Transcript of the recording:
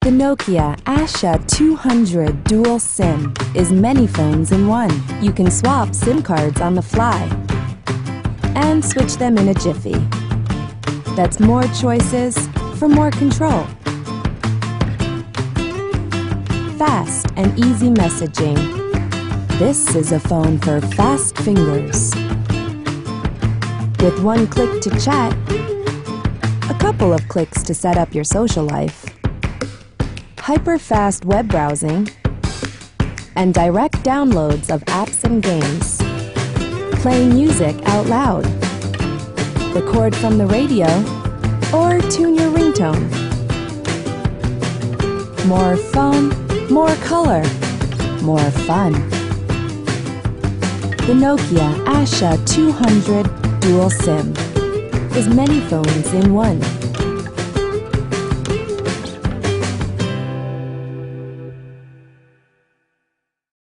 The Nokia ASHA 200 Dual SIM is many phones in one. You can swap SIM cards on the fly and switch them in a jiffy. That's more choices for more control. Fast and easy messaging. This is a phone for fast fingers. With one click to chat, a couple of clicks to set up your social life, hyper-fast web browsing, and direct downloads of apps and games. Play music out loud, record from the radio, or tune your ringtone. More phone, more color, more fun. The Nokia ASHA 200 Dual SIM is many phones in one.